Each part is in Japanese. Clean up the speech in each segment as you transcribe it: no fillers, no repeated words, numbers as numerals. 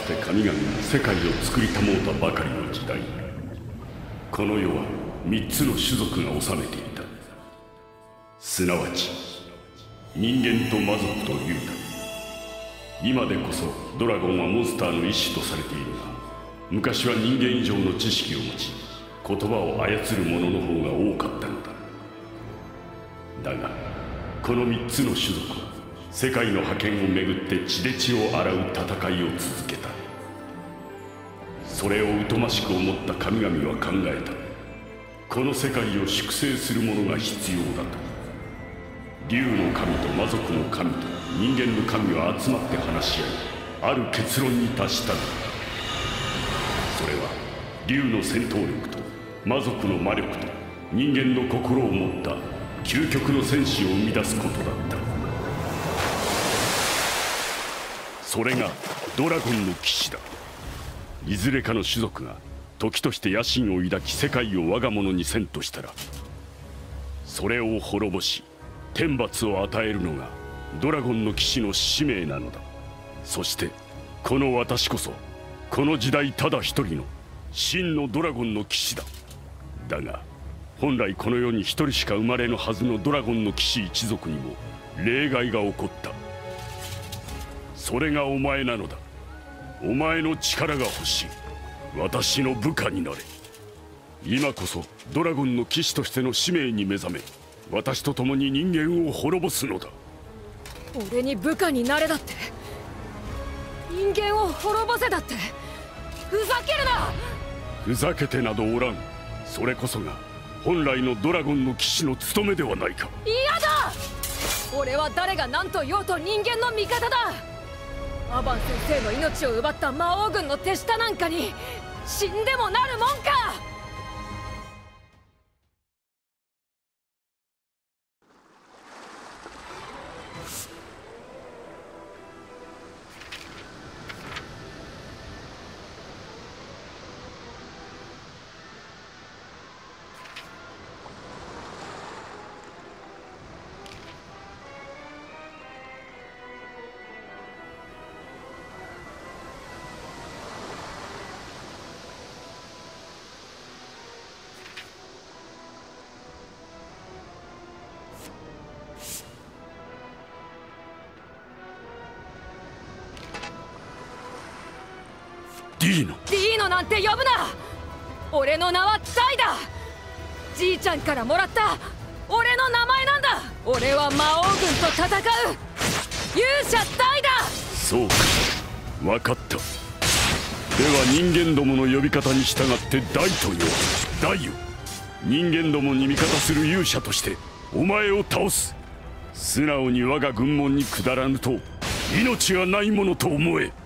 て神々が世界を作りたもうたばかりの時代、この世は3つの種族が治めていた。すなわち人間と魔族と竜だ。今でこそドラゴンはモンスターの一種とされているが、昔は人間以上の知識を持ち、言葉を操る者の方が多かったのだ。だがこの3つの種族は世界の覇権をめぐって血で血を洗う戦いを続けた。それを疎ましく思った神々は考えた。この世界を粛清する者が必要だと。竜の神と魔族の神と人間の神は集まって話し合い、ある結論に達したのだ。それは竜の戦闘力と魔族の魔力と人間の心を持った究極の戦士を生み出すことだった。それがドラゴンの騎士だ。いずれかの種族が時として野心を抱き世界を我が物にせんとしたら、それを滅ぼし天罰を与えるのがドラゴンの騎士の使命なのだ。そしてこの私こそこの時代ただ一人の真のドラゴンの騎士だ。だが本来この世に一人しか生まれぬはずのドラゴンの騎士一族にも例外が起こった。それがお前なのだ。お前の力が欲しい。私の部下になれ。今こそドラゴンの騎士としての使命に目覚め、私と共に人間を滅ぼすのだ。 俺に部下になれだって、人間を滅ぼせだって、ふざけるな。 ふざけてなどおらん。それこそが本来のドラゴンの騎士の務めではないか。 嫌だ。俺は誰が何と言おうと人間の味方だ。アバン先生の命を奪った魔王軍の手下なんかに死んでもなるもんか。 ディーノなんて呼ぶな。俺の名はダイだ。じいちゃんからもらった俺の名前なんだ。俺は魔王軍と戦う勇者ダイだ。 そうか、分かった。では人間どもの呼び方に従ってダイと呼ぶ。ダイよ、人間どもに味方する勇者としてお前を倒す。素直に我が軍門に下らぬと命がないものと思え。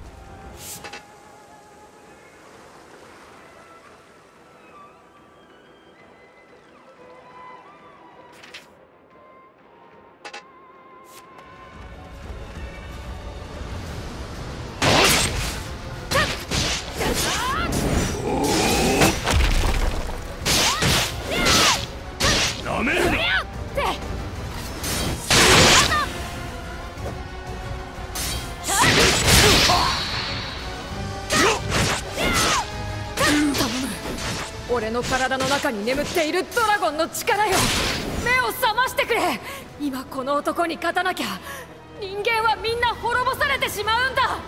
俺の体の中に眠っているドラゴンの力よ、目を覚ましてくれ。今この男に勝たなきゃ人間はみんな滅ぼされてしまうんだ。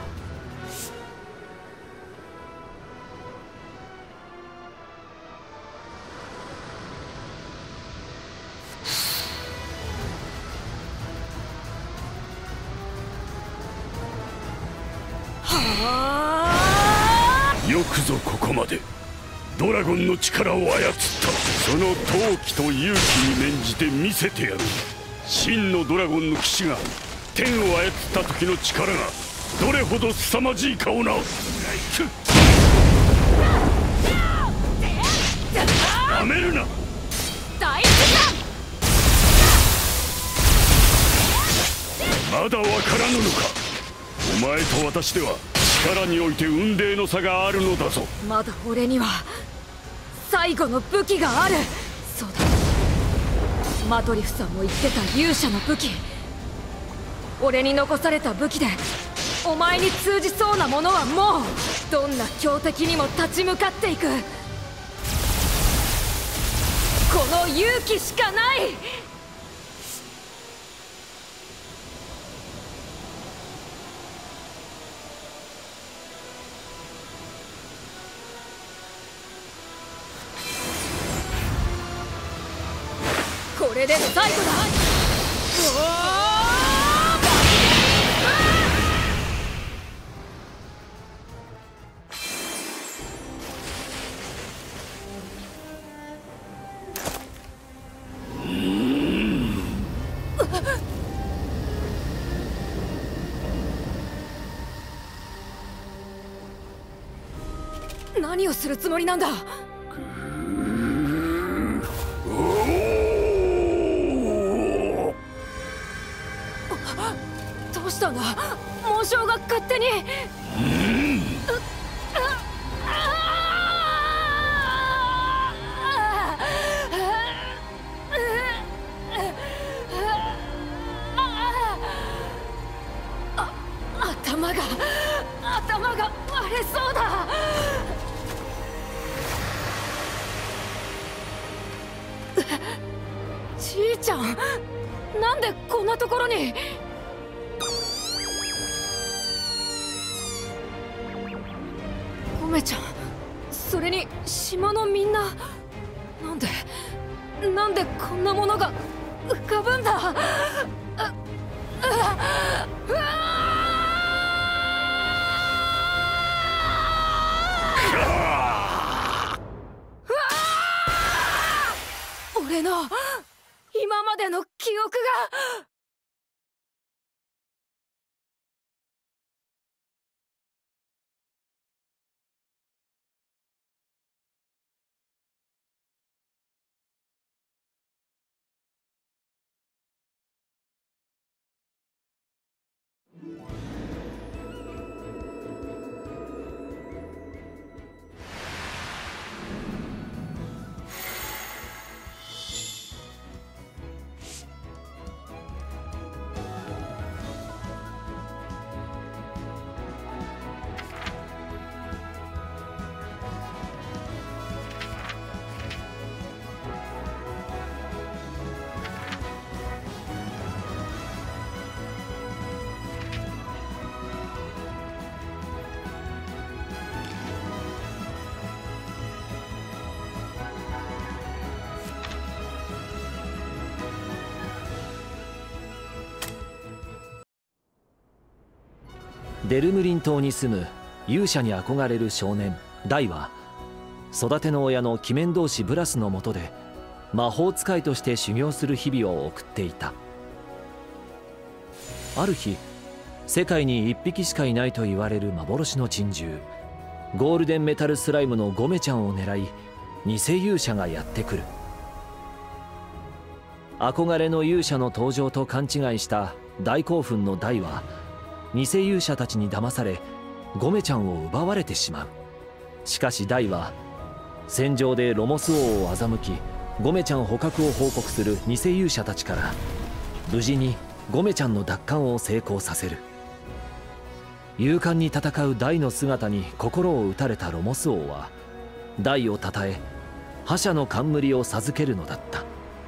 よくぞここまでドラゴンの力を操った。その闘気と勇気に免じて見せてやる。真のドラゴンの騎士が天を操った時の力がどれほど凄まじいかをな。なめるな。 大事だ。まだわからぬのか。お前と私では力において雲泥の差があるのだぞ。 まだ俺には最後の武器がある。そうだ、マトリフさんも言ってた勇者の武器。俺に残された武器でお前に通じそうなものはもうどんな強敵にも立ち向かっていく、この勇気しかない。これで最後だ。何をするつもりなんだ。どうしたんだ。紋章が勝手に。頭が割れそうだ。じいちゃん、なんでこんなところに。ゴメちゃん、それに島のみんな、なんでこんなものが浮かぶんだ。俺の今までの記憶が。 デルムリン島に住む勇者に憧れる少年ダイは、育ての親の鬼面同士ブラスの下で魔法使いとして修行する日々を送っていた。ある日、世界に1匹しかいないと言われる幻の珍獣ゴールデンメタルスライムのゴメちゃんを狙い、偽勇者がやってくる。憧れの勇者の登場と勘違いした大興奮のダイは、偽勇者たちに騙されゴメちゃんを奪われてしまう。しかしダイは戦場でロモス王を欺き、ゴメちゃん捕獲を報告する偽勇者たちから無事にゴメちゃんの奪還を成功させる。勇敢に戦うダイの姿に心を打たれたロモス王は、ダイをたたえ覇者の冠を授けるのだった。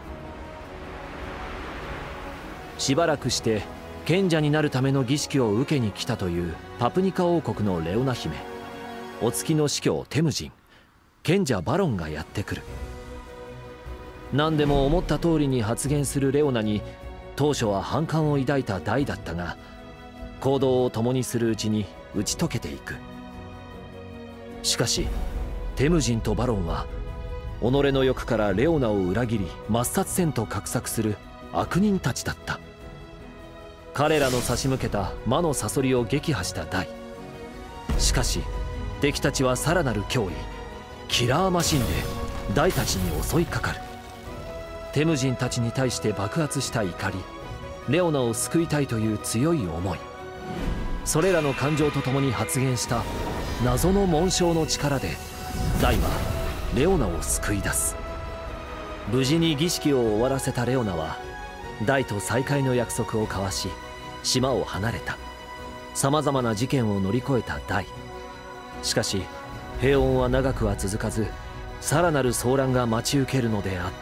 しばらくして賢者になるための儀式を受けに来たというパプニカ王国のレオナ姫、お月の司教テムジン、賢者バロンがやってくる。何でも思った通りに発言するレオナに当初は反感を抱いたダイだったが、行動を共にするうちに打ち解けていく。しかしテムジンとバロンは己の欲からレオナを裏切り抹殺せんと画策する悪人たちだった。彼らの差し向けた魔のサソリを撃破したダイ。しかし敵たちはさらなる脅威キラーマシンでダイたちに襲いかかる。テムジンたちに対して爆発した怒り、レオナを救いたいという強い思い、それらの感情とともに発現した謎の紋章の力でダイはレオナを救い出す。無事に儀式を終わらせたレオナはダイと再会の約束を交わし島を離れた。 さまざまな事件を乗り越えたダイ。しかし平穏は長くは続かず、さらなる騒乱が待ち受けるのであった。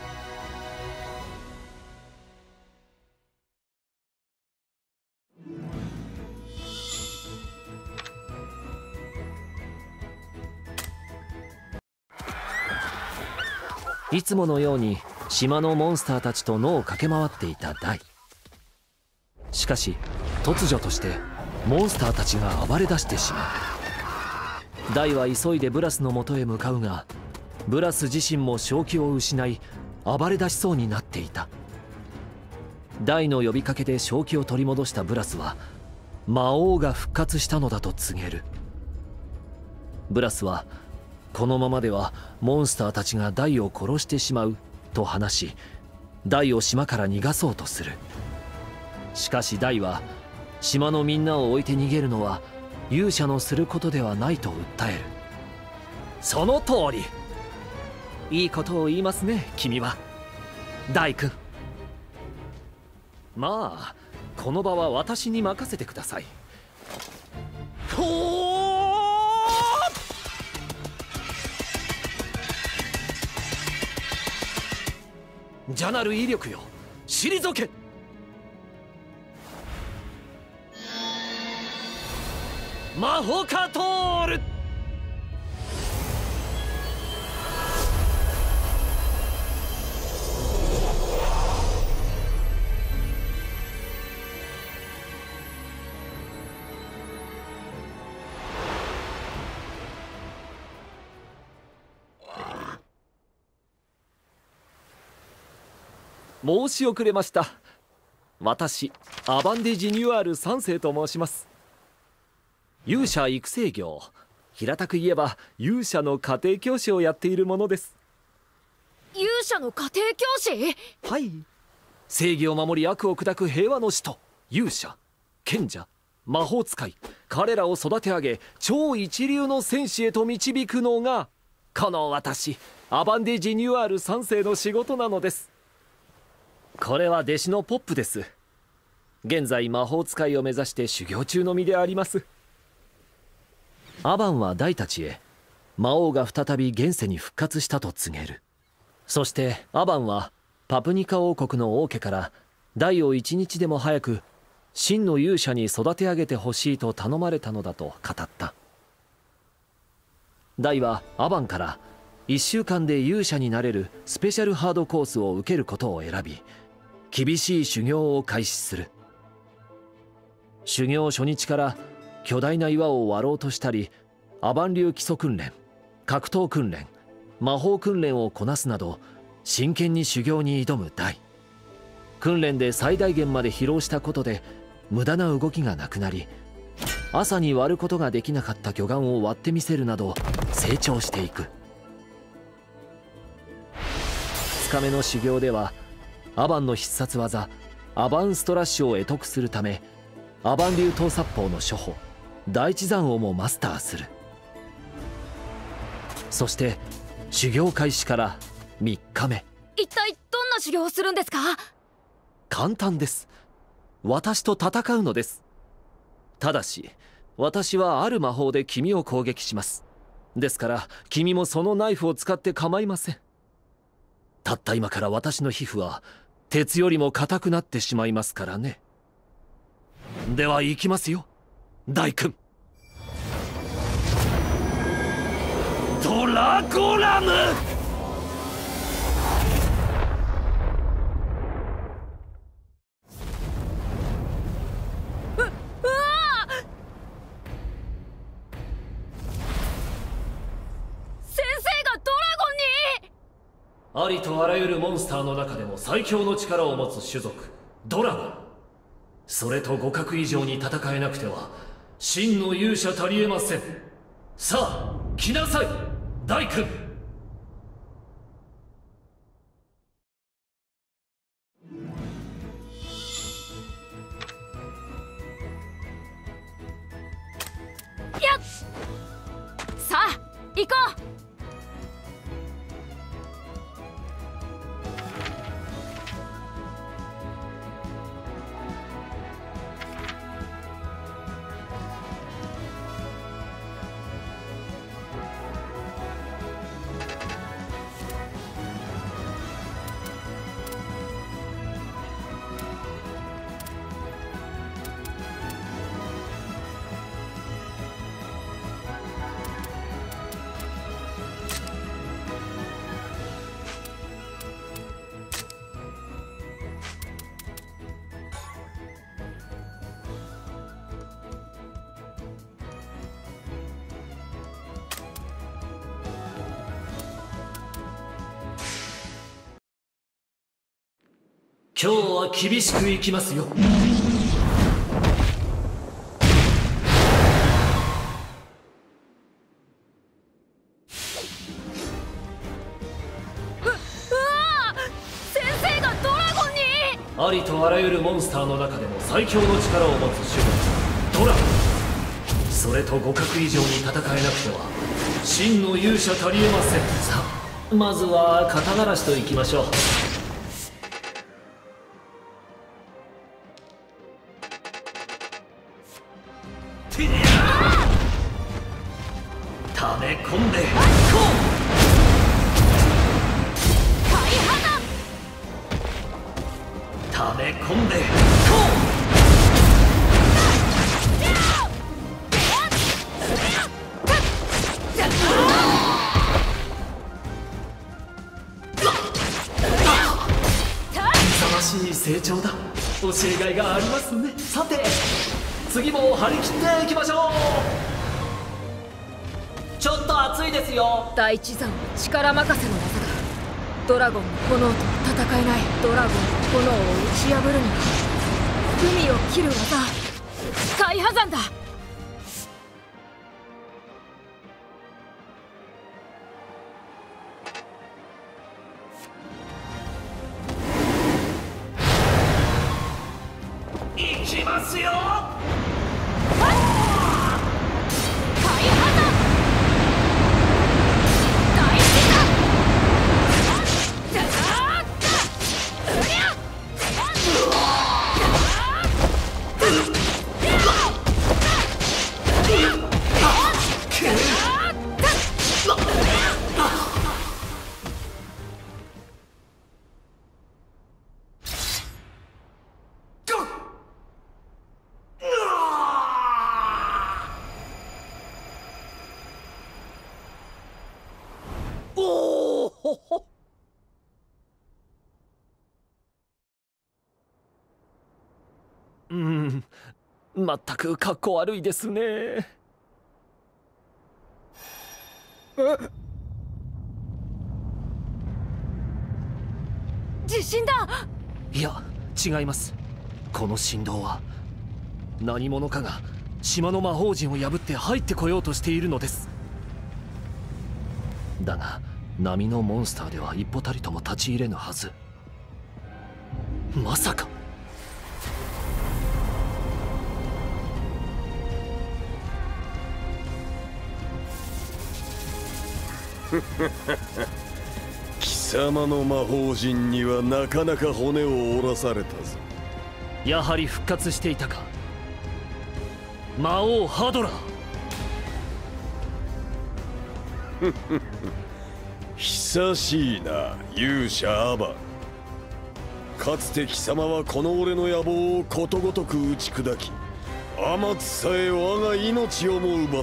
いつものように島のモンスターたちと野を駆け回っていたダイ。しかし突如としてモンスターたちが暴れ出してしまう。ダイは急いでブラスのもとへ向かうが、ブラス自身も正気を失い暴れ出しそうになっていた。ダイの呼びかけで正気を取り戻したブラスは魔王が復活したのだと告げる。ブラスはこのままではモンスターたちがダイを殺してしまうと話し、ダイを島から逃がそうとする。しかしダイは島のみんなを置いて逃げるのは勇者のすることではないと訴える。その通り。いいことを言いますね、君は。ダイ君。まあこの場は私に任せてください。ほー！じゃなる威力よ、退け。魔法カトール。申し遅れました。私アバンデ・ジニュアール3世と申します。勇者育成業、平たく言えば勇者の家庭教師をやっているものです。 勇者の家庭教師？ はい。正義を守り悪を砕く平和の使徒、勇者、賢者、魔法使い、彼らを育て上げ超一流の戦士へと導くのがこの私アバンデ・ジニュアール3世の仕事なのです。これは弟子のポップです。現在魔法使いを目指して修行中の身であります。アバンはダイたちへ魔王が再び現世に復活したと告げる。そしてアバンはパプニカ王国の王家からダイを一日でも早く真の勇者に育て上げてほしいと頼まれたのだと語った。ダイはアバンから1週間で勇者になれるスペシャルハードコースを受けることを選び、厳しい修行を開始する。修行初日から巨大な岩を割ろうとしたり、アバン流基礎訓練、格闘訓練、魔法訓練をこなすなど真剣に修行に挑むダイ。訓練で最大限まで疲労したことで無駄な動きがなくなり、朝に割ることができなかった巨岩を割ってみせるなど成長していく。2日目の修行ではアバンの必殺技アバンストラッシュを会得するため、アバン流刀殺法の初歩第一山王もマスターする。そして修行開始から3日目。 一体どんな修行をするんですか？ 簡単です。私と戦うのです。ただし私はある魔法で君を攻撃します。ですから君もそのナイフを使って構いません。たった今から私の皮膚は鉄よりも硬くなってしまいますからね。では行きますよ、ダイ君。ドラゴラム！ありとあらゆるモンスターの中でも最強の力を持つ種族ドラゴン。それと互角以上に戦えなくては真の勇者たりえません。さあ来なさい、ダイ君。 やっ、さあ行こう。 今日は厳しくいきますよ。ありとあらゆるモンスターの中でも最強の力を持つ種族ドラゴン。それと互角以上に戦えなくては真の勇者たりえません。さあまずは肩慣らしといきましょう。溜め込んでこう。溜め込んでこう。勇ましい成長だ。教えがいがありますね。さて次も張り切っていきましょう。ちょっと熱いですよ。 大地山は力任せの技だ。ドラゴンの炎と戦えない。ドラゴンの炎を打ち破るには海を切る技、スカイハザンだ。 いきますよ。まったくかっこ悪いですね。 地震だ。 いや違います。この振動は何者かが島の魔法陣を破って入ってこようとしているのです。だが波のモンスターでは一歩たりとも立ち入れぬはず。まさか貴様の魔法陣にはなかなか骨を折らされたぞ。 やはり復活していたか、魔王ハドラー。 久しいな勇者アバン。かつて貴様はこの俺の野望をことごとく打ち砕き、天津さえ我が命をも奪った。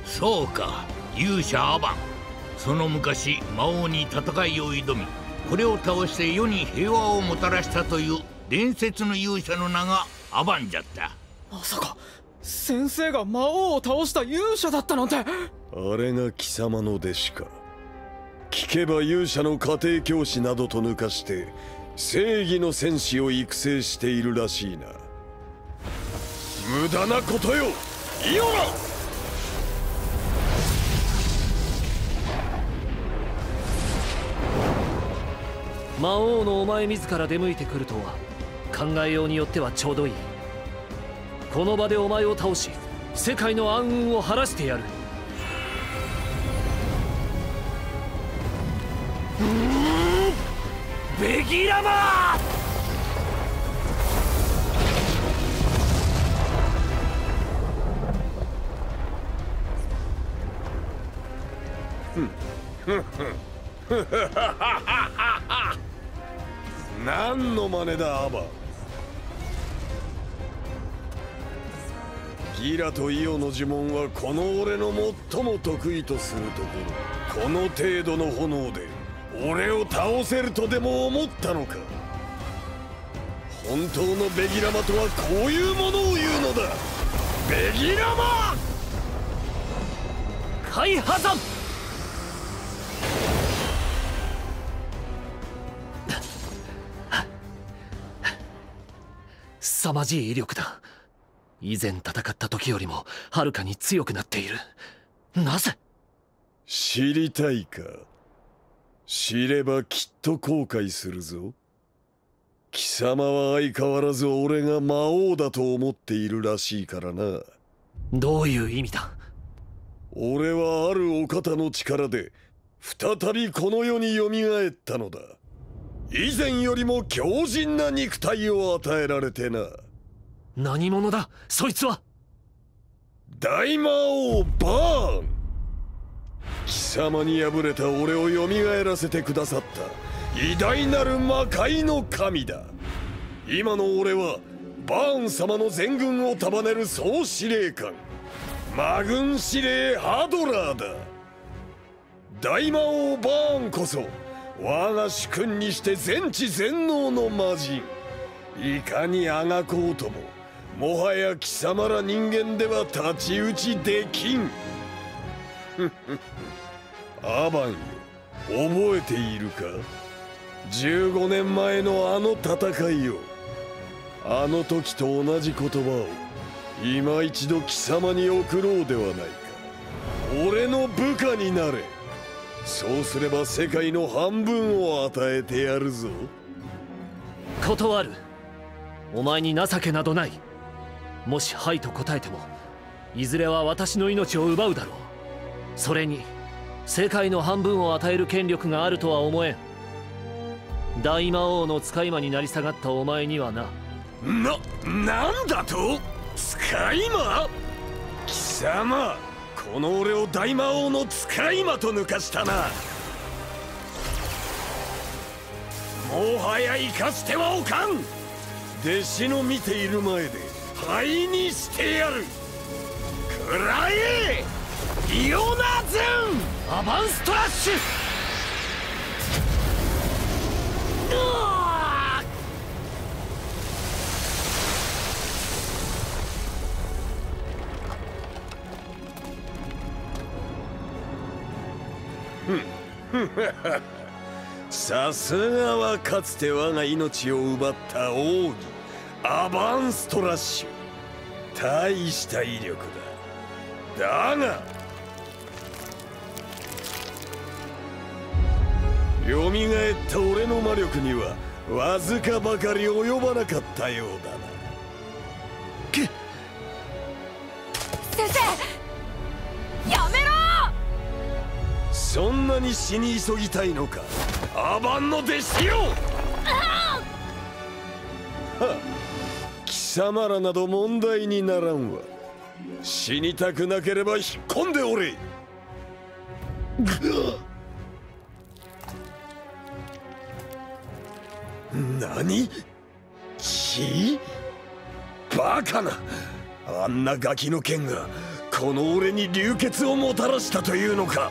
そうか勇者アバン。その昔魔王に戦いを挑み、これを倒して世に平和をもたらしたという伝説の勇者の名がアバンじゃった。 まさか先生が魔王を倒した勇者だったなんて。 あれが貴様の弟子か。聞けば勇者の家庭教師などと抜かして正義の戦士を育成しているらしいな。無駄なことよイオラ。 魔王のお前自ら出向いてくるとは考えようによってはちょうどいい。この場でお前を倒し世界の暗雲を晴らしてやる。ベギラマ何の真似だアバ。ギラとイオの呪文はこの俺の最も得意とするところ。この程度の炎で俺を倒せるとでも思ったのか。本当のベギラマとはこういうものを言うのだ。ベギラマ海破山。 凄まじい威力だ。以前戦った時よりもはるかに強くなっている。なぜ？ 知りたいか？知ればきっと後悔するぞ。貴様は相変わらず俺が魔王だと思っているらしいからな。 どういう意味だ？ 俺はあるお方の力で再びこの世によみがえったのだ。以前よりも強靭な肉体を与えられてな。 何者だそいつは？ 大魔王バーン。貴様に敗れた俺をよみがえらせてくださった偉大なる魔界の神だ。今の俺はバーン様の全軍を束ねる総司令官、魔軍司令ハドラーだ。大魔王バーンこそ我が主君にして全知全能の魔人。いかにあがこうとももはや貴様ら人間では太刀打ちできん。アバンよ、覚えているか？15年前のあの戦いよ。あの時と同じ言葉を今一度貴様に送ろうではないか。俺の部下になれ。そうすれば世界の半分を与えてやるぞ。 断る。お前に情けなどない。もしはいと答えてもいずれは私の命を奪うだろう。それに世界の半分を与える権力があるとは思えん。大魔王の使い魔になり下がったお前にはな。 なんだと？使い魔？貴様、この俺を大魔王の使い魔と抜かしたな。もはや生かしてはおかん。弟子の見ている前で灰にしてやる。くらえリオナズンアバンストラッシュ。さすがはかつて我が命を奪った奥義アバンストラッシュ。大した威力だ。だがよみがえった俺の魔力にはわずかばかり及ばなかったようだな。 先生、やめろ！ そんなに死に急ぎたいのか、アバンの弟子よ。貴様らなど問題にならんわ。死にたくなければ引っ込んでおれ。何？血？バカな。あんなガキの剣がこの俺に流血をもたらしたというのか。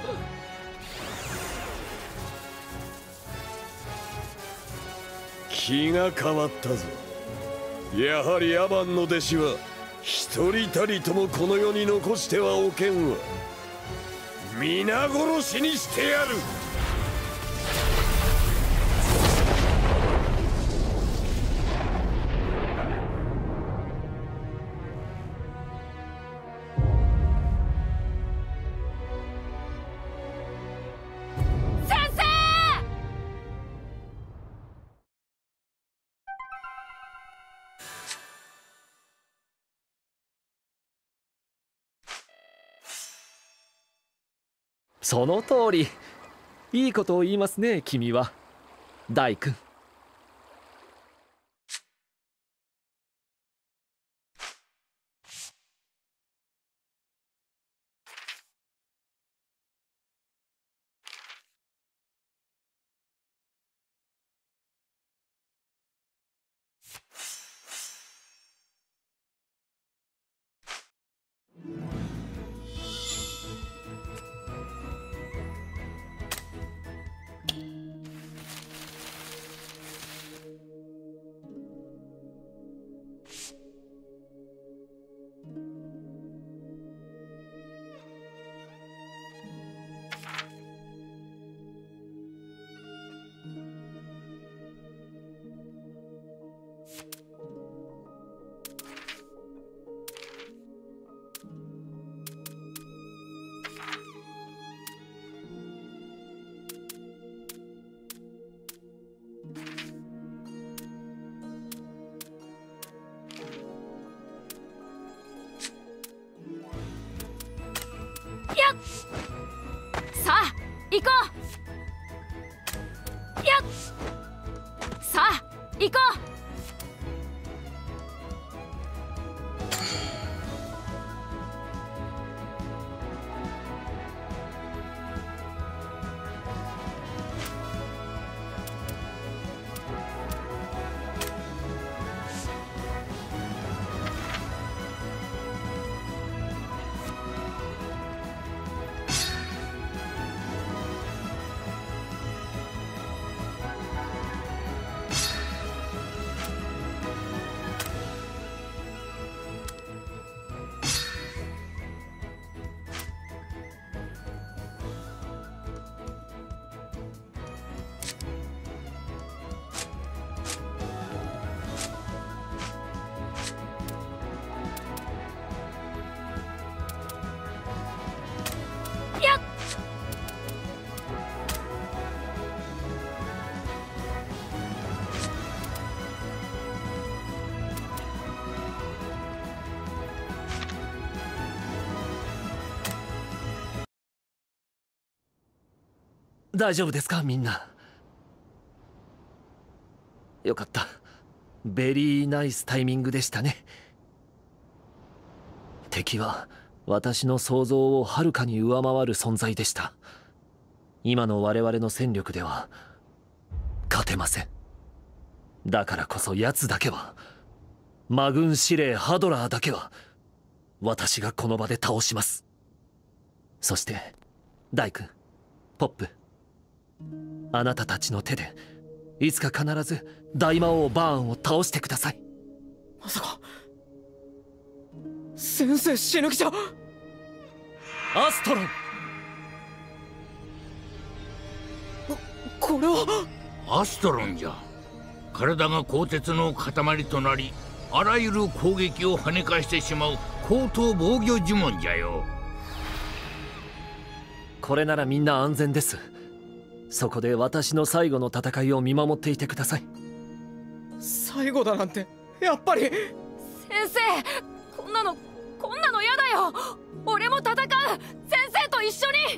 気が変わったぞ。やはりアバンの弟子は一人たりともこの世に残してはおけんわ。皆殺しにしてやる。 その通り。いいことを言いますね、君は。大君。 行こう。やっ、さあ行こう。 大丈夫ですかみんな。よかった。ベリーナイスタイミングでしたね。敵は私の想像をはるかに上回る存在でした。今の我々の戦力では勝てません。だからこそ奴だけは、魔軍司令ハドラーだけは私がこの場で倒します。そしてダイ君、ポップ、あなたたちの手でいつか必ず大魔王バーンを倒してください。 まさか先生死ぬ気じゃ。 アストロン、 これはアストロンじゃ。体が鋼鉄の塊となり、あらゆる攻撃を跳ね返してしまう高等防御呪文じゃよ。 これならみんな安全です。そこで私の最後の戦いを見守っていてください。 最後だなんてやっぱり。 先生、こんなの嫌だよ。俺も戦う。先生と一緒に。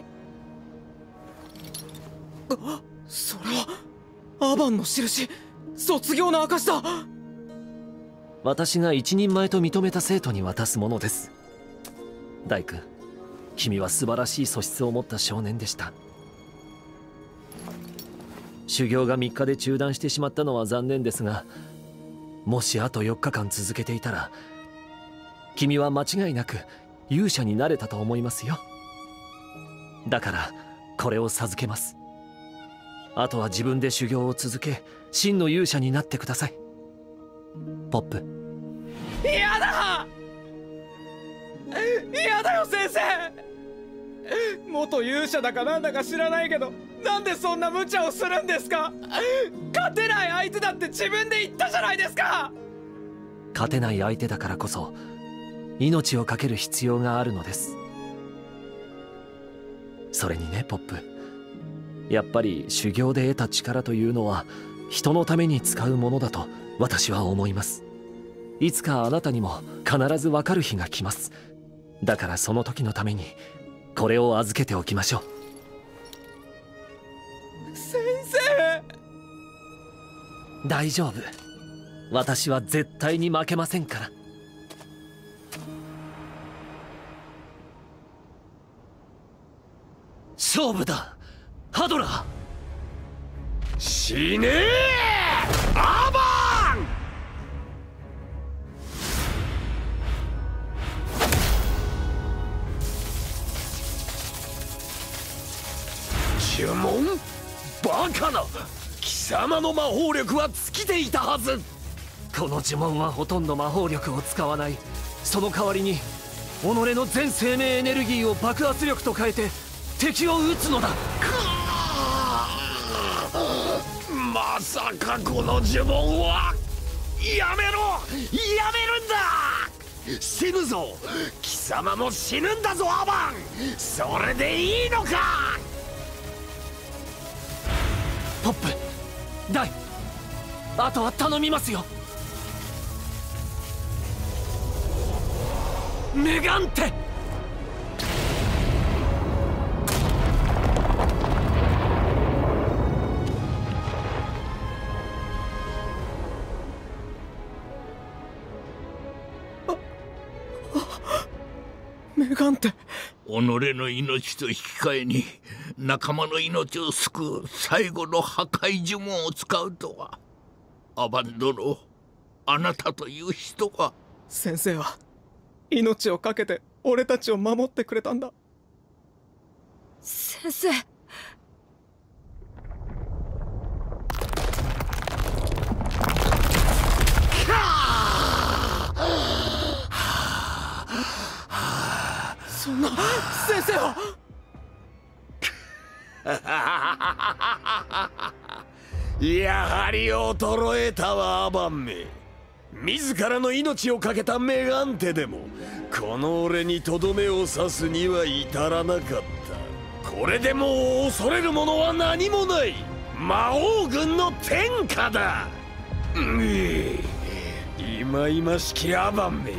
それはアバンの印、卒業の証だ。 私が一人前と認めた生徒に渡すものです。ダイ君、君は素晴らしい素質を持った少年でした。修行が3日で中断してしまったのは残念ですが、もしあと4日間続けていたら君は間違いなく勇者になれたと思いますよ。だからこれを授けます。あとは自分で修行を続け、真の勇者になってください。ポップ。 嫌だ、嫌だよ先生。元勇者だかなんだか知らないけど、なんでそんな無茶をするんですか。勝てない相手だって自分で言ったじゃないですか。 勝てない相手だからこそ命を懸ける必要があるのです。それにね、ポップ、やっぱり修行で得た力というのは人のために使うものだと私は思います。いつかあなたにも必ずわかる日が来ます。だからその時のためにこれを預けておきましょう。 先生。 大丈夫、私は絶対に負けませんから。勝負だ、ハドラー。 死ねえアバン。呪文？バカな！貴様の魔法力は尽きていたはず。 この呪文はほとんど魔法力を使わない。その代わりに己の全生命エネルギーを爆発力と変えて敵を撃つのだ。 まさかこの呪文は。やめろ、やめるんだ。死ぬぞ、貴様も死ぬんだぞアバン。それでいいのか。 ポップ、ダイ、あとは頼みますよ。メガンテ。 メガンテ。 己の命と引き換えに仲間の命を救う最後の破壊呪文を使うとは。アバン殿、あなたという人が。 先生は命を懸けて俺たちを守ってくれたんだ。 先生。 そんな、先生は。 やはり衰えたわ、アバンめ。自らの命を懸けたメガンテでもこの俺にとどめを刺すには至らなかった。これでもう恐れるものは何もない。魔王軍の天下だ。いまいましきアバンめ。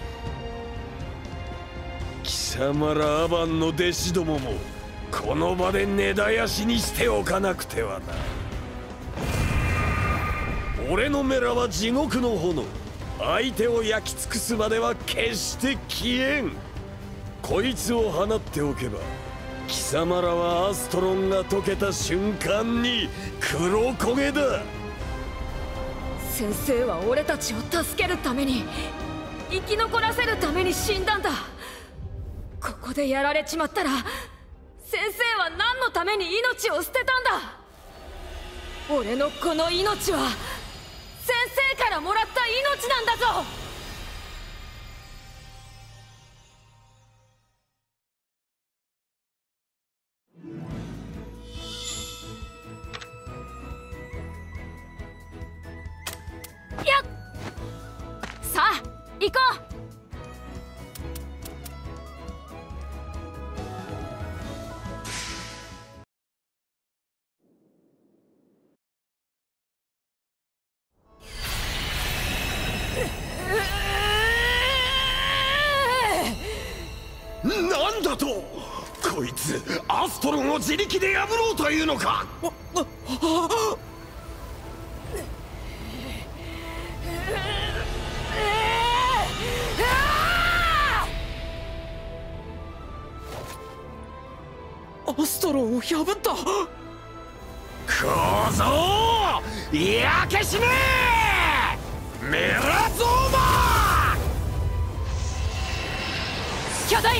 貴様らアバンの弟子どももこの場で根絶やしにしておかなくてはな。俺のメラは地獄の炎。相手を焼き尽くすまでは決して消えん。こいつを放っておけば貴様らはアストロンが解けた瞬間に黒焦げだ。 先生は俺たちを助けるために、生き残らせるために死んだんだ。ここでやられちまったら先生は何のために命を捨てたんだ。俺のこの命は先生からもらった命なんだぞ。やっ、さあ行こう。 なんだと、こいつアストロンを自力で破ろうというのか。 アストロンを破った。 小僧焼け死ねメラゾーマ。 巨大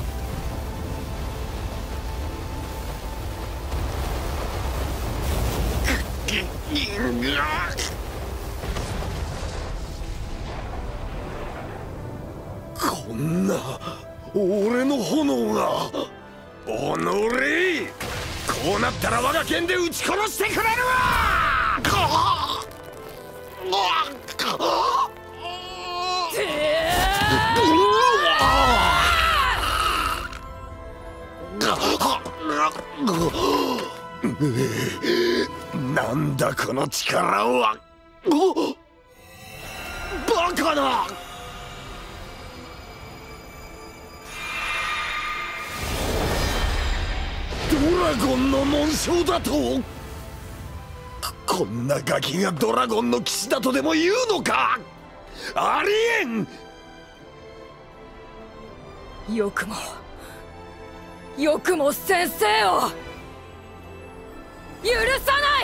こんな俺の炎が。おのれ、こうなったら我が剣で撃ち殺してくれるわ。なんだこの力は。バカだ。ドラゴンの紋章だと。こんなガキがドラゴンの騎士だとでも言うのか。ありえん。 よくも先生を許さない。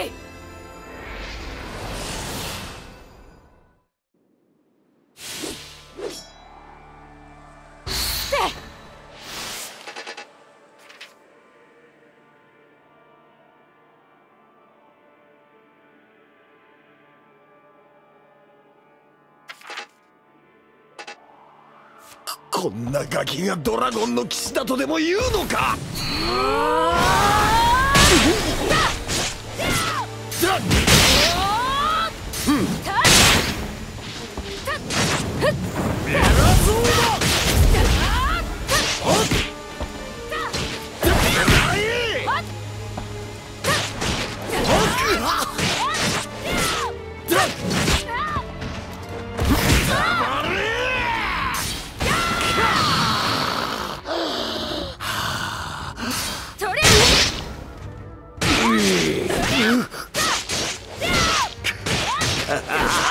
こんなガキがドラゴンの騎士だとでも言うのか。メラゾーマ。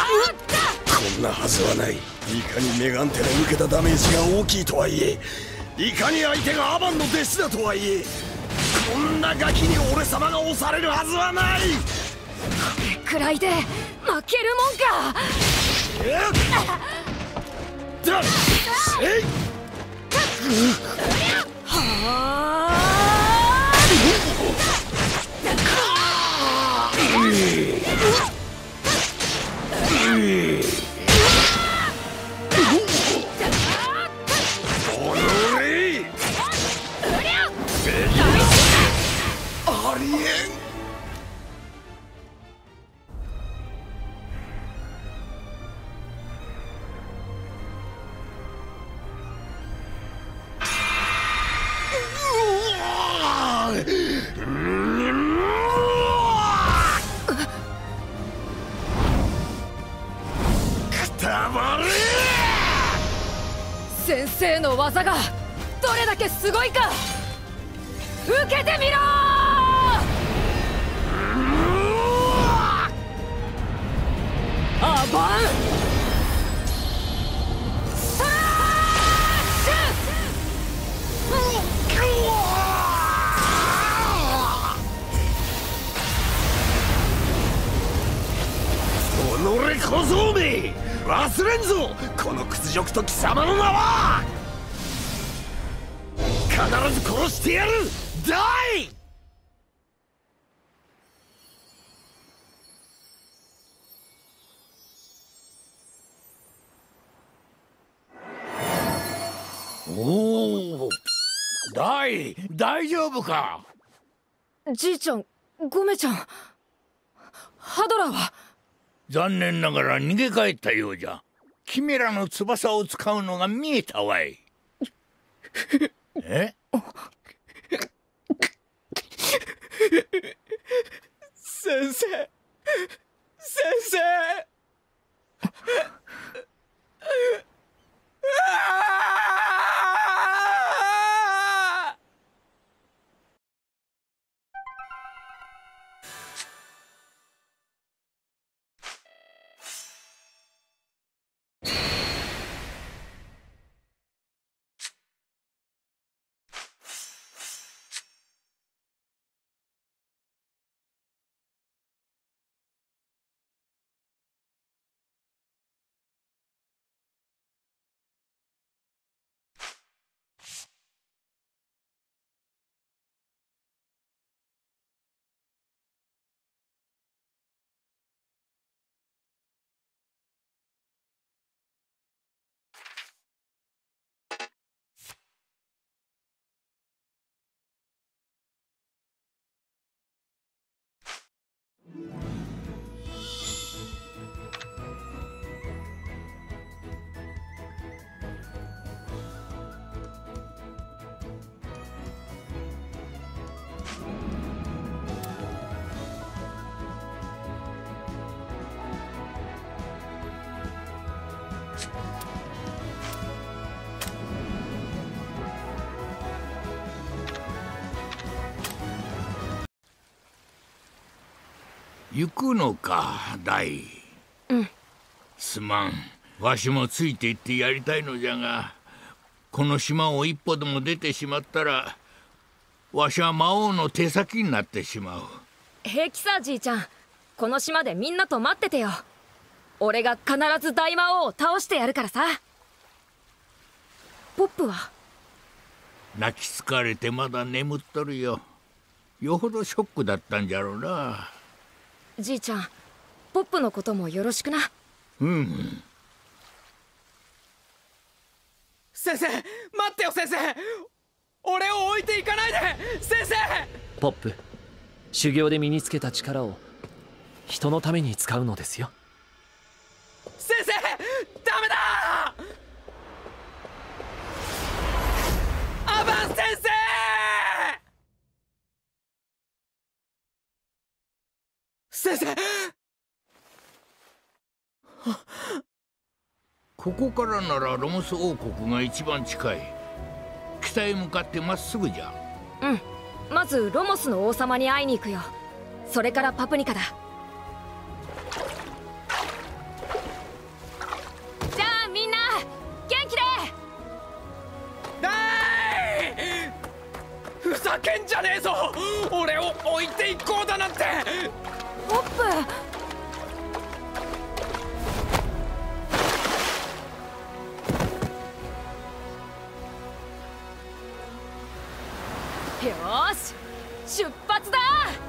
こんなはずはない。いかにメガンテの受けたダメージが大きいとはいえいかに相手がアバンの弟子だとはいえ、こんなガキに俺様が押されるはずはない。 これくらいで負けるもんか。 だっせい。ありえん。 先生の技がどれだけすごいか受けてみろ。アバンスラッシ己小僧め、忘れんぞこの屈辱と貴様の名は。必ず殺してやる。ダイ。 おお、大丈夫か。 じいちゃん、ゴメちゃん、ハドラーは。 残念ながら逃げ帰ったようじゃ。キメラの翼を使うのが見えたわい。え？ 先生、先生。 行くのか、大。 うん。 すまん、わしもついて行ってやりたいのじゃが、この島を一歩でも出てしまったらわしは魔王の手先になってしまう。 平気さ、じいちゃん。この島でみんなと待っててよ。俺が必ず大魔王を倒してやるからさ。ポップは？ 泣き疲れてまだ眠っとるよ。よほどショックだったんじゃろうな。 じいちゃん、ポップのこともよろしくな。 うん。 先生、待ってよ先生。俺を置いていかないで先生。 ポップ、修行で身につけた力を人のために使うのですよ。 先生、ダメだ。アバン先生。先生。 ここからならロモス王国が一番近い。北へ向かってまっすぐじゃ。 うん。まずロモスの王様に会いに行くよ。それからパプニカだ。じゃあみんな元気で。 だーけんじゃねえぞ。俺を置いていこうだなんて。 ポップ、よーし出発だ。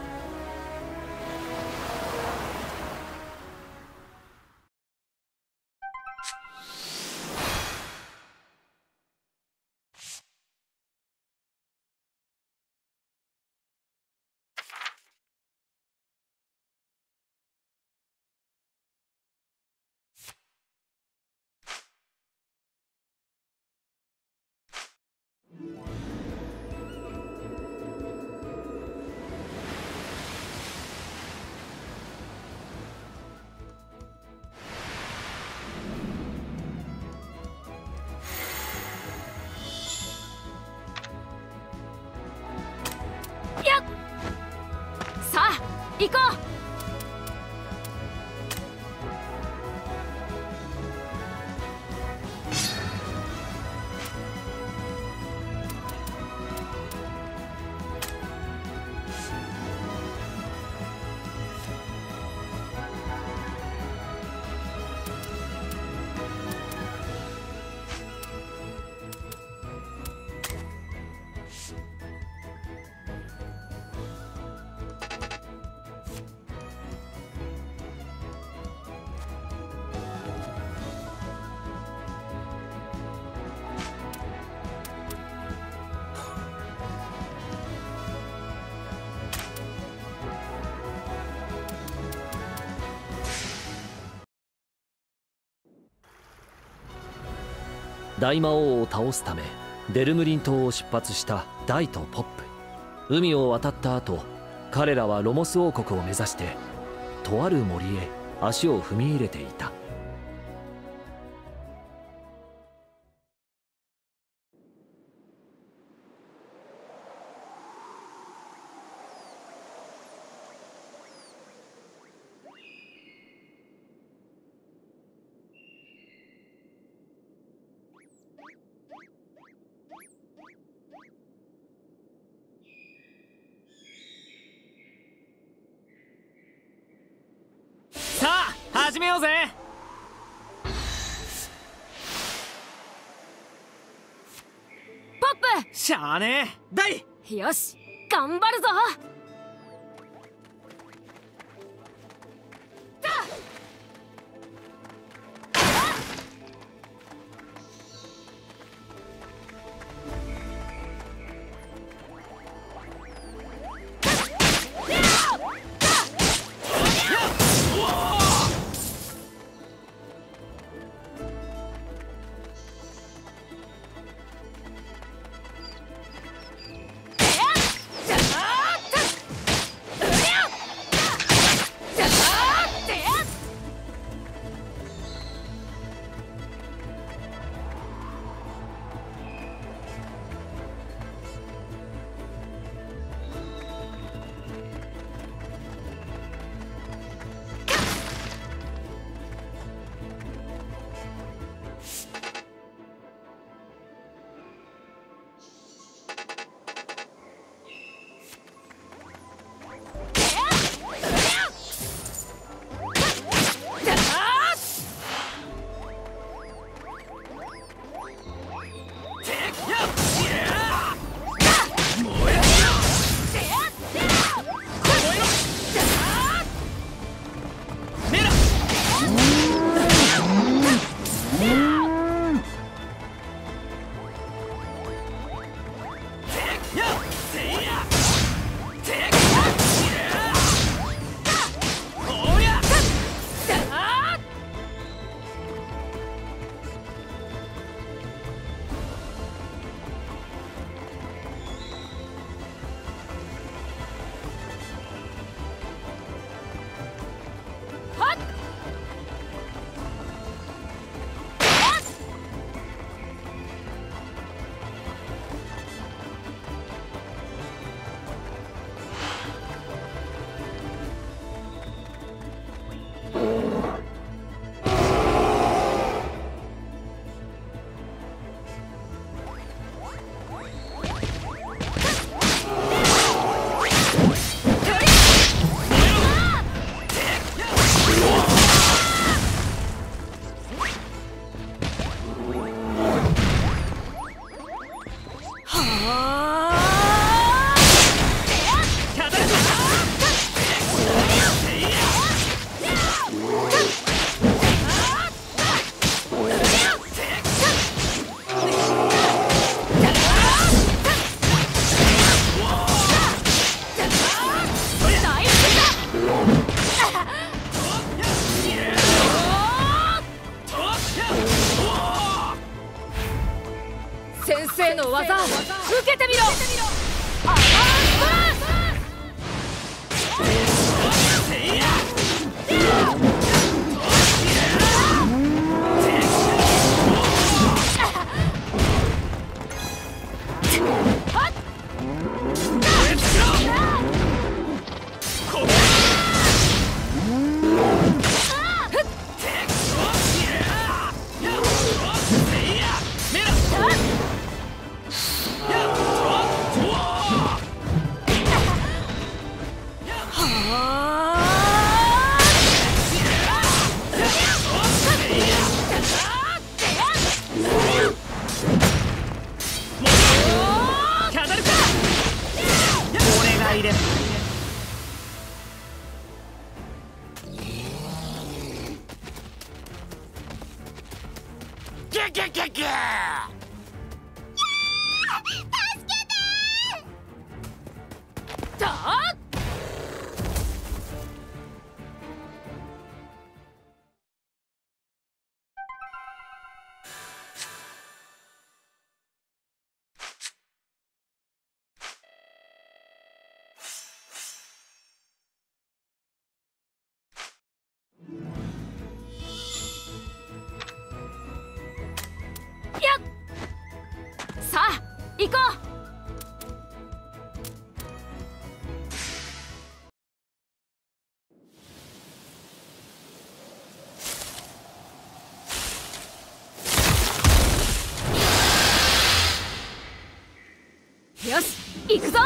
さあ行こう。 大魔王を倒すためデルムリン島を出発したダイとポップ。海を渡った後、彼らはロモス王国を目指してとある森へ足を踏み入れていた。 さあ始めようぜ。 ポッしゃあねえダイ。 プ、よし頑張るぞ。 生の技受けてみろ。アバンストラス。さあ行こう。よし行くぞ。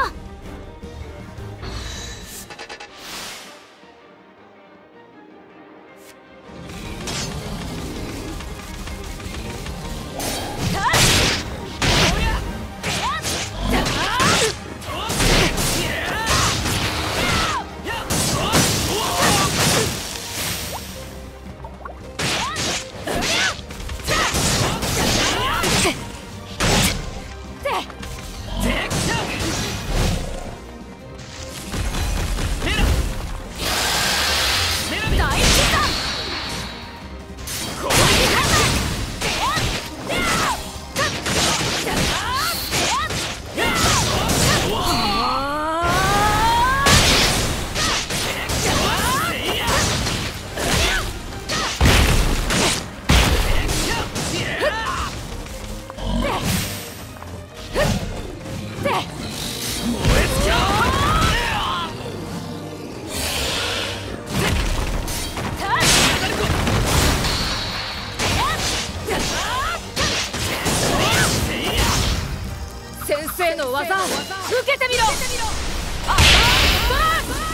先生の技受けてみろ。アバンストラス。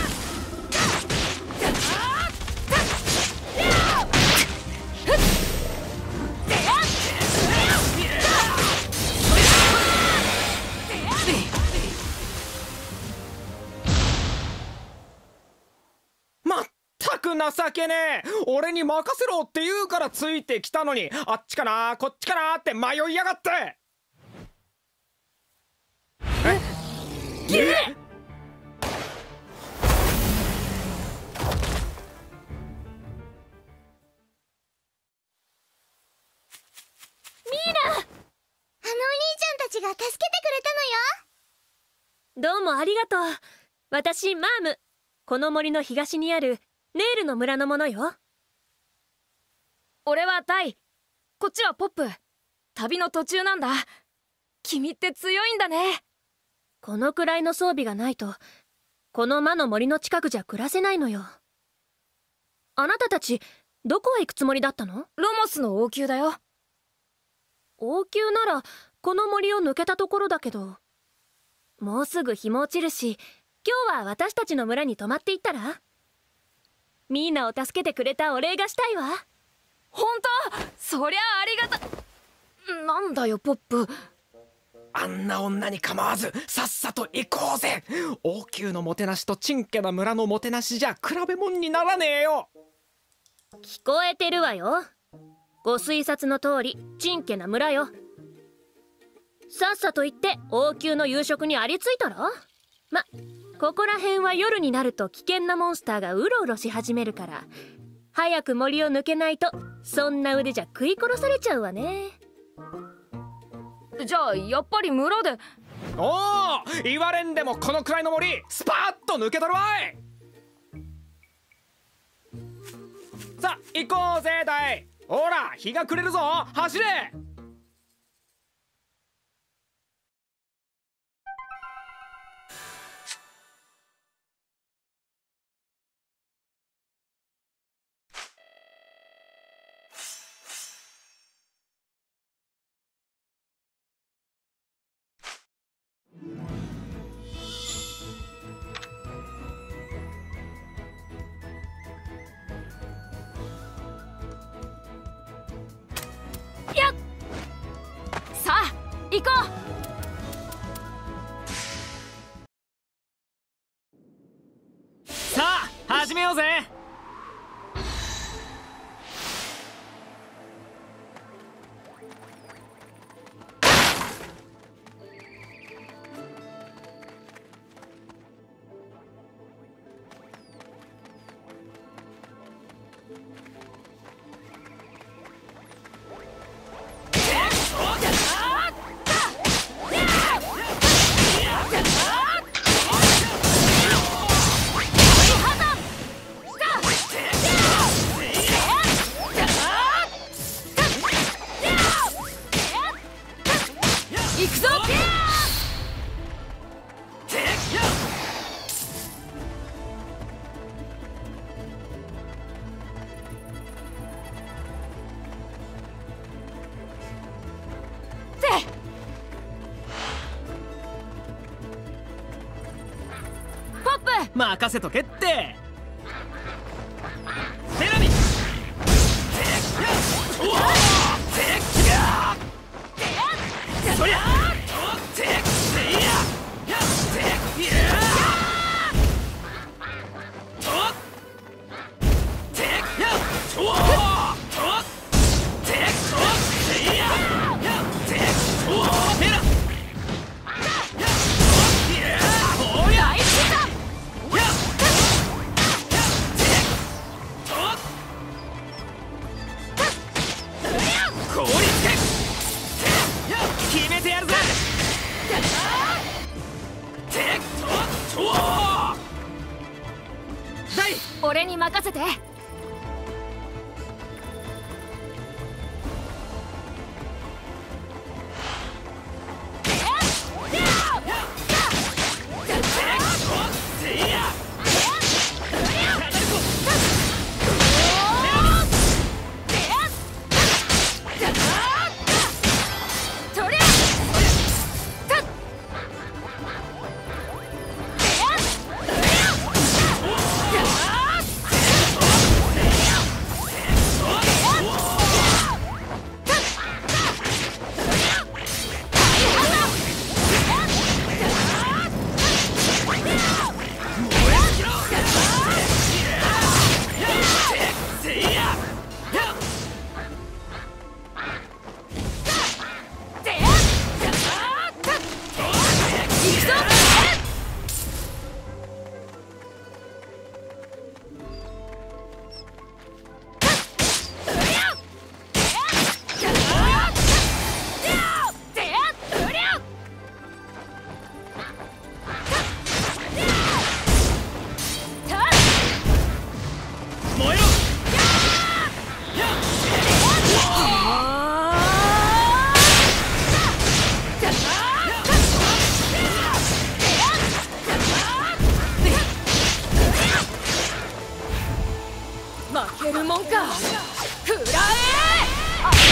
まったく情けねえ。俺に任せろって言うからついてきたのに、あっちかなこっちかなって迷いやがって。 ギル！ たちが助けてくれたのよ。どうもありがとう。私マーム、この森の東にあるネールの村のものよ。 俺はダイ、こっちはポップ。旅の途中なんだ。君って強いんだね。 このくらいの装備がないとこの魔の森の近くじゃ暮らせないのよ。あなたたちどこへ行くつもりだったの？ ロモスの王宮だよ。 王宮ならこの森を抜けたところだけど、もうすぐ日も落ちるし、今日は私たちの村に泊まっていったら？ミーナを助けてくれたお礼がしたいわ。 本当？そりゃありがた。なんだよポップ、 あんな女に構わずさっさと行こうぜ。王宮のもてなしとちんけな村のもてなしじゃ比べ物にならねえよ。 聞こえてるわよ。ご推察の通りちんけな村よ。さっさと行って王宮の夕食にありついたら？ここら辺は夜になると危険なモンスターがうろうろし始めるから、早く森を抜けないとそんな腕じゃ食い殺されちゃうわね。 じゃあやっぱり村で。 おお、言われんでもこのくらいの森スパッと抜けとるわい。さあ行こうぜだい。ほら日が暮れるぞ、走れ。 さあ行こう。さあ始めようぜ。任せとけって。セラミそりゃ俺に任せて。負けるもんか。食らえアタ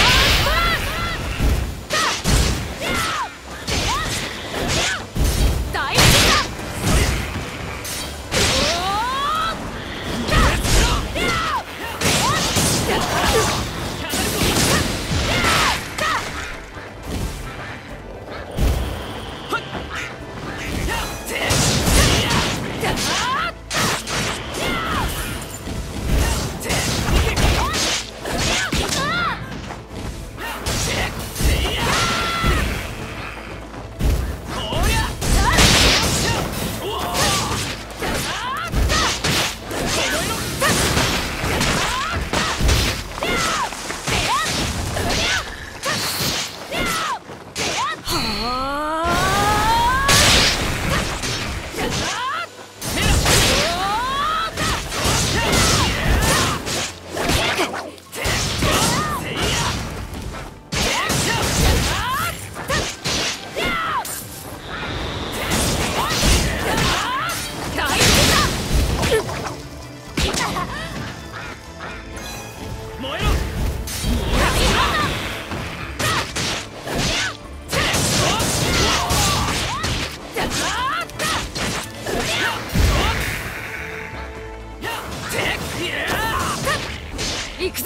行くぞ。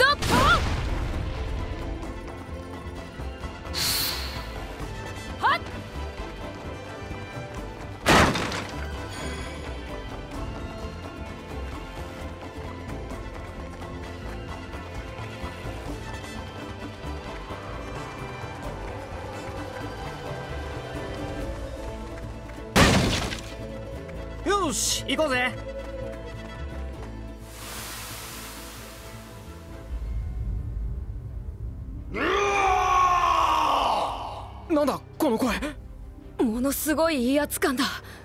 はっ。 よし行こうぜ。なんだこの声。 ものすごい威圧感だ。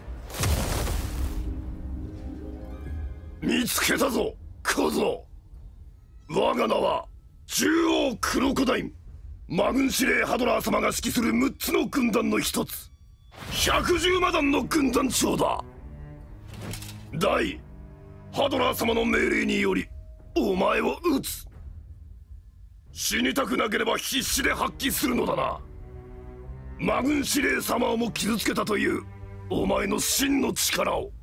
見つけたぞ小僧。我が名は中央クロコダイン。魔軍司令ハドラー様が指揮する6つの軍団の一つ、110魔団の軍団長だ。大ハドラー様の命令によりお前を撃つ。死にたくなければ必死で発揮するのだな。魔軍司令様をも傷つけたというお前の真の力を。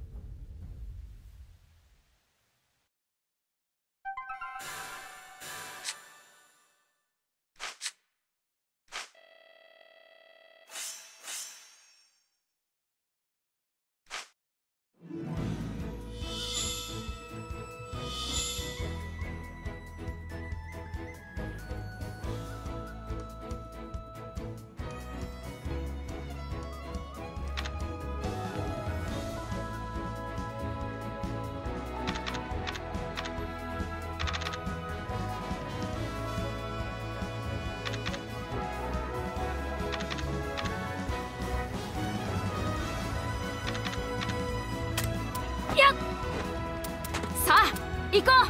さあ行こ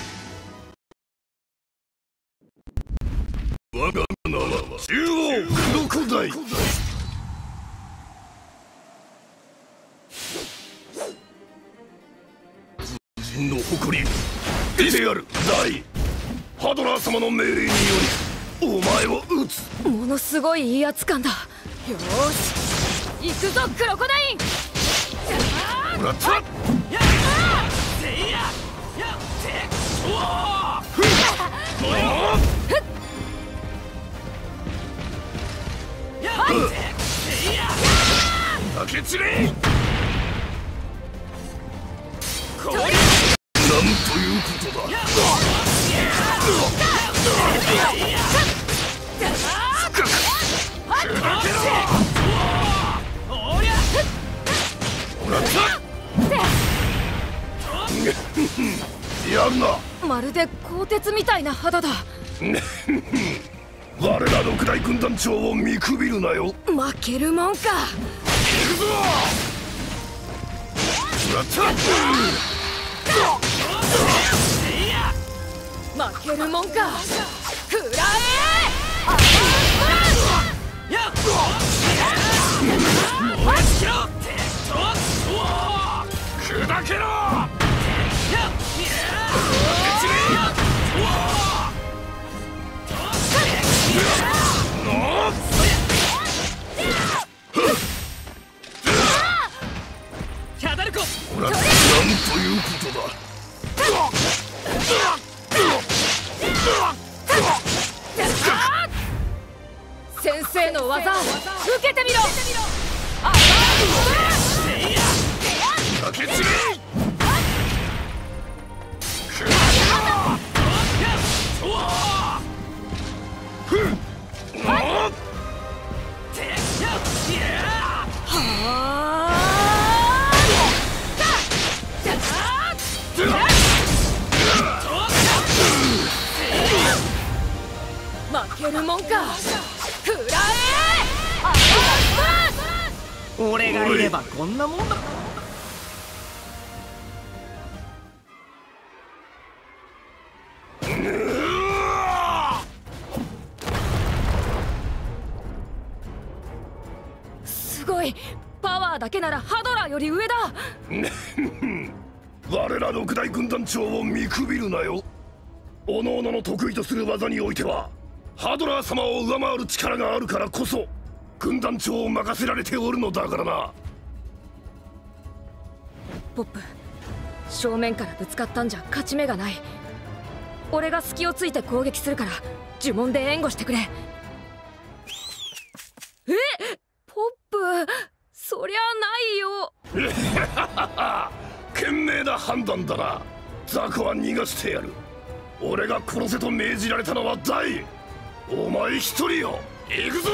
う。我が名は中央クロコダイン。人の誇りである大ハドラー様の命令によりお前を撃つ。 う。ものすごい威圧感だ。よーし行くぞクロコダイン。 もらった。開け散れ。これなんということだ。やるな。 まるで鋼鉄みたいな肌だ。 我ら六大軍団長を見くびるなよ。 負けるもんか。 行くぞ。やった。 負けるもんか。くら砕けろ。 キャダルコ。 なんということだ。 先生の技受けてみろ。 開け散れ。 負けるもんか。くらえ。 俺がいればこんなもんだ。 すごい。パワーだけならハドラーより上だ。 我ら六大軍団長を見くびるなよ。おのおのの得意とする技においてはハドラー様を上回る力があるからこそ軍団長を任せられておるのだからな。 ポップ、正面からぶつかったんじゃ勝ち目がない。 俺が隙をついて攻撃するから呪文で援護してくれ。ポップ、そりゃないよ。 賢明な判断だな。ザコは逃がしてやる。俺が殺せと命じられたのはダイ。お前一人よ。行くぞ。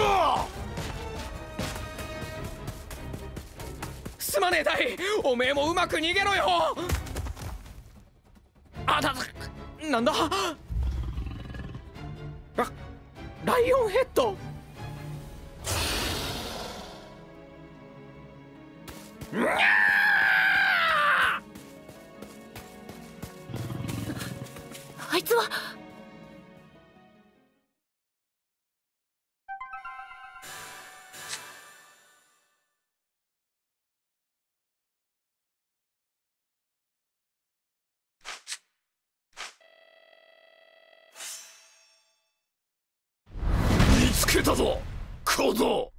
すまねえダイ、おめえもうまく逃げろよ。なんだ、ライオンヘッド。 あいつは。 見つけたぞ小僧。